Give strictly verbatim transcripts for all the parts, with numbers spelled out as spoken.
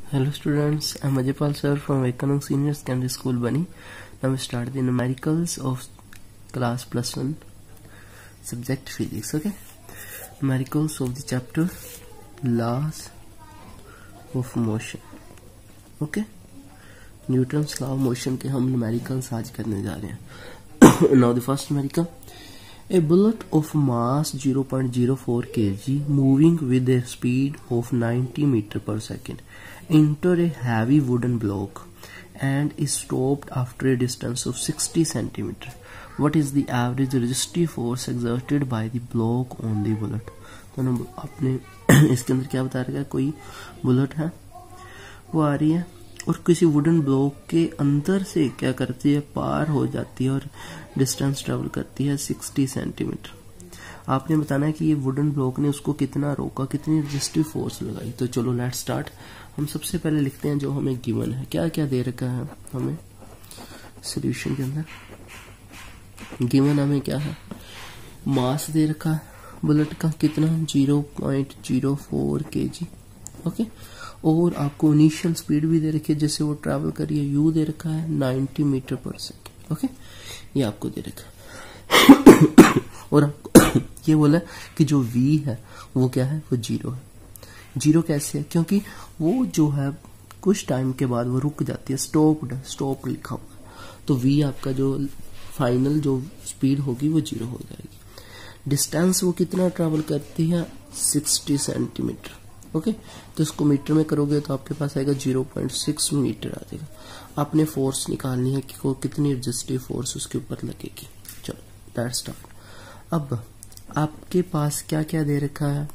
Hello students, I am Ajaypal sir from Vivekanand Senior Secondary School Bani. Now we start the numericals of class plus one subject physics. Okay, numericals of the chapter laws of motion. Okay, Newton's law of motion के हम numericals आज करने जा रहे हैं. Now the first numerical. A bullet of mass zero point zero four kilograms moving with a speed of ninety meters per second entered a heavy wooden block and is stopped after a distance of sixty centimeters. What is the average resistive force exerted by the block on the bullet? तो आपने इसके अंदर क्या बता रखा है, कोई bullet है वो आ रही है और किसी वुडन ब्लॉक के अंदर से क्या करती है, पार हो जाती है और डिस्टेंस ट्रेवल करती है सिक्सटी सेंटीमीटर. आपने बताना है कि ये वुडन ब्लॉक ने उसको कितना रोका, कितनी रेजिस्टिव फोर्स लगाई. तो चलो लेट स्टार्ट. हम सबसे पहले लिखते हैं जो हमें गिवन है. क्या क्या दे रखा है हमें सॉल्यूशन के अंदर. गिवन हमें क्या है, मास दे रखा है बुलेट का कितना, जीरो पॉइंट जीरो फोर के जी. ओके, और आपको इनिशियल स्पीड भी दे रखी है जैसे वो ट्रैवल करिए, यू दे रखा है नाइन्टी मीटर पर सेकेंड. ओके, ये आपको दे रखा है. और आपको ये बोला कि जो v है वो क्या है, वो जीरो है. जीरो कैसे है, क्योंकि वो जो है कुछ टाइम के बाद वो रुक जाती है, स्टॉप्ड स्टॉप लिखा हुआ है. तो v आपका जो फाइनल जो स्पीड होगी वो जीरो हो जाएगी. डिस्टेंस वो कितना ट्रैवल करती है, सिक्सटी सेंटीमीटर. ओके, तो इसको मीटर में करोगे तो आपके पास आएगा जीरो पॉइंट सिक्स मीटर आ जाएगा. आपने फोर्स निकालनी है कि को कितनी रेजिस्टिव फोर्स उसके ऊपर लगेगी. चलो दैट स्टार्ट. अब आपके पास क्या क्या दे रखा है,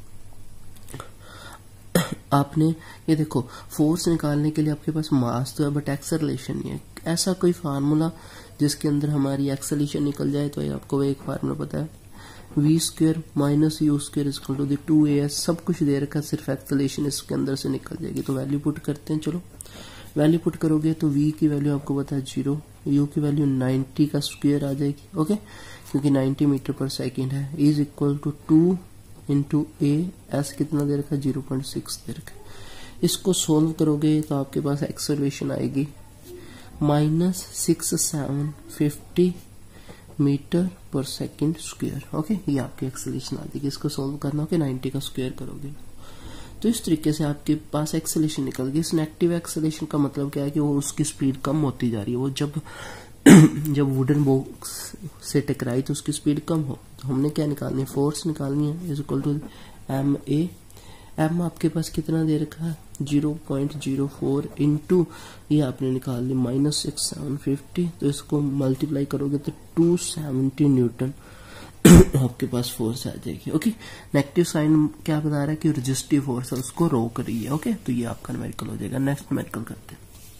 आपने ये देखो फोर्स निकालने के लिए आपके पास मास तो है बट एक्सेलरेशन नहीं है. ऐसा कोई फार्मूला जिसके अंदर हमारी एक्सेलरेशन निकल जाए, तो ये आपको एक फार्मूला पता है, v square minus u square equal to two a s. सब कुछ दे रखा है, सिर्फ एक्सेलरेशन इसके अंदर से निकल जाएगी. तो वैल्यू पुट करते हैं. चलो वैल्यू पुट करोगे तो v की वैल्यू आपको पता है जीरो, u की वैल्यू नाइन्टी का स्क्वायर आ जाएगी. ओके, क्योंकि नाइन्टी मीटर पर सेकेंड है, is equal to two into a s कितना दे रखा है, जीरो पॉइंट सिक्स दे रखा है. इसको सोल्व करोगे तो आपके पास एक्सेलरेशन आएगी minus six seven fifty metre पर सेकेंड स्क्वायर. ओके, ये आपकी एक्सेलरेशन आ जाएगी. इसको सोल्व करना होगा, नाइन्टी का स्क्वायर करोगे तो इस तरीके से आपके पास एक्सेलरेशन निकल गई. इस नेगेटिव एक्सेलरेशन का मतलब क्या है कि वो उसकी स्पीड कम होती जा रही है. वो जब जब वुडन बॉक्स से टकराई तो उसकी स्पीड कम हो. तो हमने क्या निकालनी है, फोर्स निकालनी है. Is equal to m a. M आपके पास कितना दे रखा है, zero point zero four into ये आपने निकाल ली माइनस सिक्स सेवन फिफ्टी. तो इसको मल्टीप्लाई करोगे तो टू सेवेंटी न्यूटन आपके पास फोर्स आ जाएगी. ओके, नेगेटिव साइन क्या बता रहा है कि रेजिस्टिव फोर्स है, उसको रोक रही है. ओके, तो ये आपका न्यूमेरिकल हो जाएगा. नेक्स्ट न्यूमेरिकल करते हैं.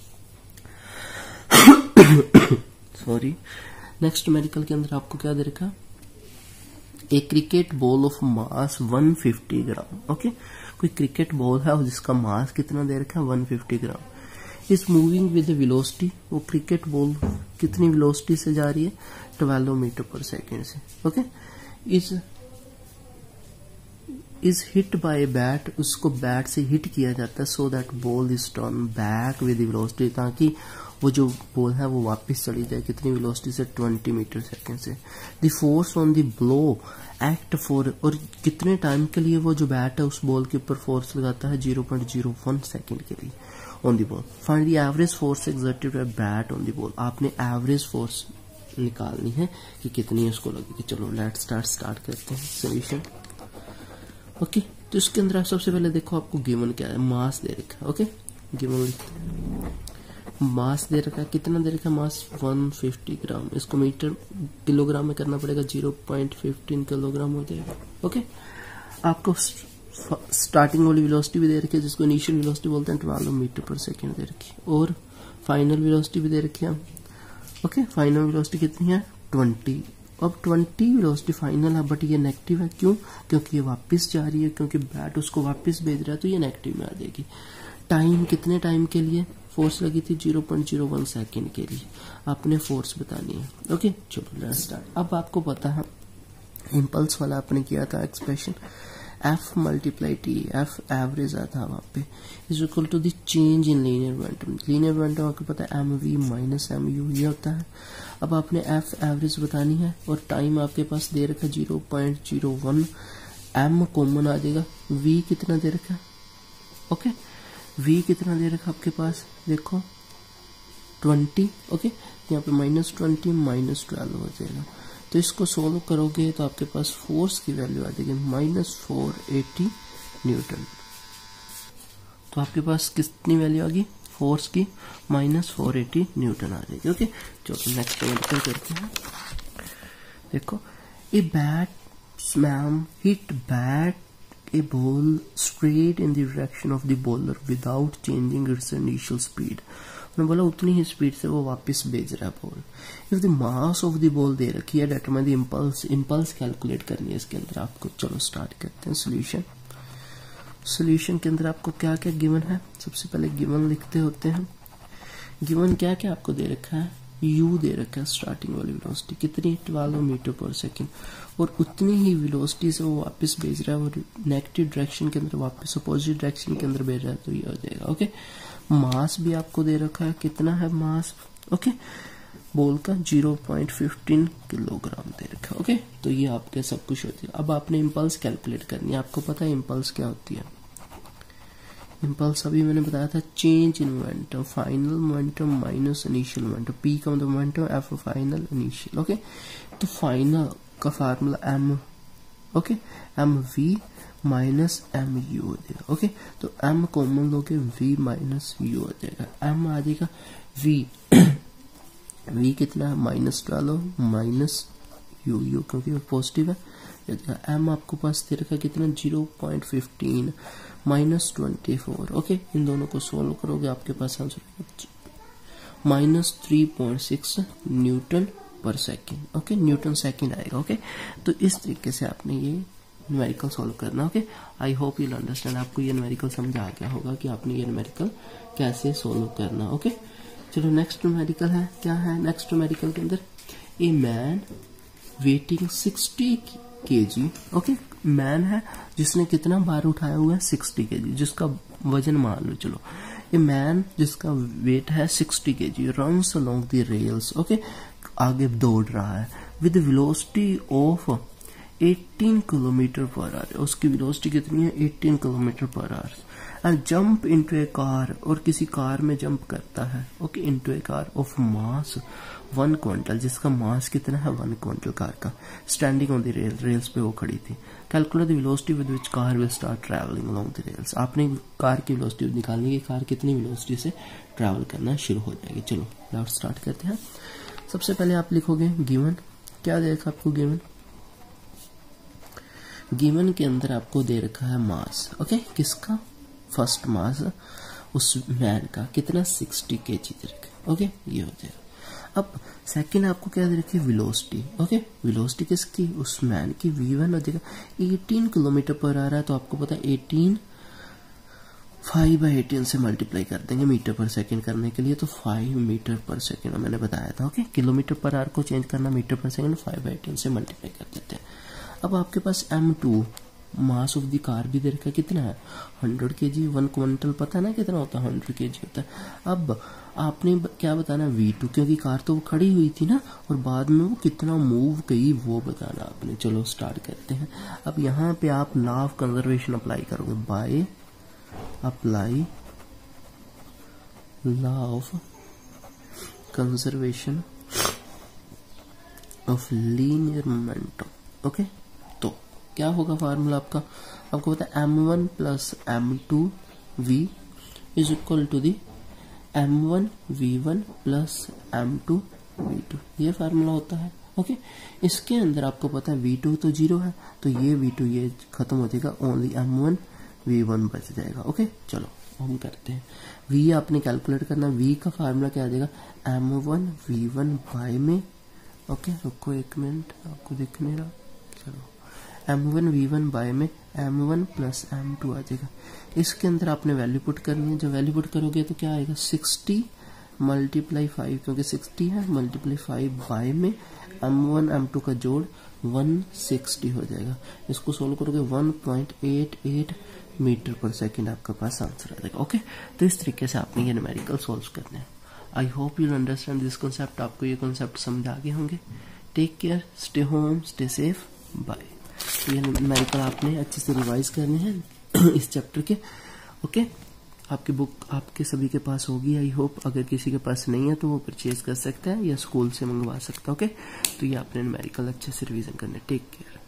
सॉरी, नेक्स्ट न्यूमेरिकल के अंदर आपको क्या दे रखा, एक cricket ball of mass one fifty gram. Okay, कोई क्रिकेट बॉल है जिसका मास कितना दे रखा है, one fifty gram. Is moving with velocity, वो क्रिकेट बॉल कितनी वेलोसिटी से जा रही है, ट्वेल्व मीटर पर सेकेंड से. Okay, is is hit by bat, उसको बैट से हिट किया जाता है so that ball is turn back with velocity, ताकि वो जो बॉल है वो वापस चली जाए. कितनी वेलोसिटी से, ट्वेंटी मीटर सेकेंड से. The force on the blow act for, और कितने टाइम के लिए वो जो बैट है उस बॉल के ऊपर फोर्स लगाता है, zero point zero one second के लिए on the ball. Find the average force exerted by bat on the ball. आपने एवरेज फोर्स निकालनी है कि कितनी उसको लगेगी. चलो लेट स्टार्ट स्टार्ट करते हैं सॉल्यूशन. ओके, तो इसके अंदर आप सबसे पहले देखो आपको गिवन क्या है, मास दे रखा है. ओके, गिवन मास दे रखा है, कितना दे रखा है, मास वन फिफ्टी ग्राम. इसको मीटर किलोग्राम में करना पड़ेगा, जीरो पॉइंट फिफ्टीन किलोग्राम हो जाएगा. ओके, आपको स्टार्टिंग वाली वेलोसिटी भी दे रखी है जिसको इनिशियल वेलोसिटी बोलते हैं, ट्वेल्व मीटर पर सेकेंड दे रखी है. और फाइनल वेलोसिटी भी दे रखी है. ओके, फाइनल वेलोसिटी कितनी है, ट्वेंटी. अब ट्वेंटी वेलोसिटी फाइनल है बट ये नेगेटिव है. क्यों, क्योंकि ये वापस जा रही है, क्योंकि बैट उसको वापस भेज रहा है, तो ये नेगेटिव में आ जाएगी. टाइम कितने टाइम के लिए फोर्स लगी थी, zero point zero one second के लिए आपने फोर्स बतानी है. ओके, चलो लेट्स स्टार्ट. अब आपको पता है इम्पल्स वाला आपने किया था expression, f multiply t, f average आता है वहां पे, is equal to the change in linear momentum. Linear momentum आपको पता है m v minus m u ये होता है। अब आपने एफ एवरेज बतानी है और टाइम आपके पास दे रखा है zero point zero one, m common आ जाएगा, वी कितना दे रखा है, ओके वी कितना दे रखा आपके पास देखो ट्वेंटी, ओके यहाँ पे माइनस ट्वेंटी माइनस ट्वेल्व हो जाएगा। तो इसको सोल्व करोगे तो आपके पास फोर्स की वैल्यू आ जाएगी माइनस फोर एटी न्यूटन। तो आपके पास कितनी वैल्यू आ गई फोर्स की, minus four eighty newton okay जाएगी। ओके चलो नेक्स्ट मेडिकल करते हैं। देखो a batsman hit bat a ball straight in the direction of the bowler without changing its initial speed। उन्होंने बोला उतनी ही स्पीड से वो वापस भेज रहा है ball. If the mass of the ball दे रखी है, determine the impulse, impulse calculate करनी है इसके अंदर आपको। चलो स्टार्ट करते हैं सोल्यूशन। सोल्यूशन के अंदर आपको क्या क्या गिवन है, सबसे पहले गिवन लिखते होते हैं। गिवन क्या क्या आपको दे रखा है, u दे रखा है स्टार्टिंग वाली वेलोसिटी कितनी ट्वेल्व मीटर पर सेकेंड, और उतनी ही वेलोसिटी से वो वापस भेज रहा है और नेगेटिव डायरेक्शन के अंदर वापस अपोजिट डायरेक्शन के अंदर भेज रहा है, तो ये हो जाएगा। ओके मास भी आपको दे रखा है, कितना है मास, ओके बॉल का जीरो पॉइंट फिफ्टीन किलोग्राम दे रखा है। ओके तो ये आपके सब कुछ होती है। अब आपने इम्पल्स कैलकुलेट करनी है। आपको पता है इम्पल्स क्या होती है, इम्पल्स अभी मैंने बताया था change in momentum, final momentum minus initial momentum, p का मतलब momentum, f final initial. Okay तो फाइनल का formula m, okay m v minus m u हो जाएगा। ओके तो एम कॉमन लोगे वी माइनस यू हो जाएगा, एम आ जाएगा वी वी कितना है minus twelve minus u u क्योंकि वो पॉजिटिव है। एम आपको पास दे रखा कितना zero point fifteen minus twenty four. Okay इन दोनों को सोल्व करोगे आपके पास answer minus three point six newton per second. Okay newton second आएगा। ओके तो इस तरीके से आपने ये न्यूमेरिकल सॉल्व करना। Okay I hope you understand, आपको ये न्यूमेरिकल समझ आ गया होगा कि आपने ये न्यूमेरिकल कैसे सोल्व करना। ओके चलो नेक्स्ट न्यूमेरिकल है, क्या है नेक्स्ट न्यूमेरिकल के अंदर, a man weighting sixty kg. Okay man है जिसने कितना बार उठाया हुआ है सिक्सटी केजी, जिसका वजन मान लो चलो ए मैन जिसका वेट है sixty kg runs along the rails. Okay आगे दौड़ रहा है with velocity of eighteen kilometre per hour, उसकी वेलोसिटी कितनी है eighteen kilometre per hour, and jump into a car, और किसी कार में जंप करता है। Okay into a car of mass one quintal, जिसका मास कितना है वन क्विंटल कार का, standing on the rail, rails पे वो खड़ी थी। Calculate the velocity with which car will start travelling along the rails, आपने कार की वेलोसिटी निकालनी है, कार कितनी वेलोसिटी से ट्रैवल करना शुरू हो जाएगी। चलो लाउड स्टार्ट करते हैं। सबसे पहले आप लिखोगे गिवन, क्या दे रखा आपको गिवन, गिवन के अंदर आपको दे रखा है मास। ओके किसका, फर्स्ट मास उस मैन का कितना सिक्सटी केजी दे रखा। ओके ये हो जाएगा। अब सेकंड आपको क्या दे रखी है वेलोसिटी। ओके वेलोसिटी किसकी, उस मैन की, वी वन हो जाएगा एटीन किलोमीटर पर आ रहा है, तो आपको पता है एटीन फाइव बाई एटीन से मल्टीप्लाई कर देंगे मीटर पर सेकंड करने के लिए, तो फाइव मीटर पर सेकंड मैंने बताया था। ओके किलोमीटर पर आवर को चेंज करना metre per second, five by eighteen से मल्टीप्लाई कर देते हैं। अब आपके पास m two mass of the car भी दे रखा है, कितना है हंड्रेड के जी, वन क्विंटल पता है ना कितना होता है, हंड्रेड के जी होता है। अब आपने क्या बताना वी टू, क्योंकि कार तो वो खड़ी हुई थी ना, और बाद में वो कितना मूव गई वो बताना आपने। चलो स्टार्ट करते हैं। अब यहाँ पे आप लॉ ऑफ कंजर्वेशन अप्लाई करोगे, by apply law of conservation of linear momentum. Okay तो क्या होगा फार्मूला आपका, आपको पता है M one plus M two V is equal to the M one V one plus M two V two, ये formula होता है। ओके इसके अंदर आपको पता है वी टू तो जीरो है, तो ये वी टू ये खत्म हो जाएगा, only M one V one बच जाएगा। ओके चलो हम करते हैं। v आपने कैलकुलेट करना, v का फार्मूला क्या आ जाएगा M one V one by में, ओके रुको एक मिनट आपको दिख नहीं रहा, चलो M one V one by में M one plus M two आ जाएगा। इसके अंदर आपने वैल्यू पुट करनी है, जब वैल्यू पुट करोगे तो क्या आएगा सिक्सटी मल्टीप्लाई फाइव, क्योंकि सिक्सटी है, मल्टीप्लाई फाइव बाय में एम वन एम टू का जोड़ वन सिक्सटी हो जाएगा। इसको सोल्व करोगे one point eight eight metre पर सेकेंड आपका पास आंसर आ जाएगा। ओके, तो इस तरीके से आपने ये न्यूमेरिकल सोल्व करने हैं। I hope you understand this concept. आपको ये कॉन्सेप्ट समझ आ गए होंगे। Take care, stay home, stay safe, bye. ये न्यूमेरिकल आपने अच्छे से रिवाइज करने हैं इस चैप्टर के। ओके, आपकी बुक आपके सभी के पास होगी आई होप। अगर किसी के पास नहीं है तो वो परचेज कर सकता है या स्कूल से मंगवा सकता है। ओके, तो ये आपने न्यूमेरिकल अच्छे से रिवीजन करने। Take care.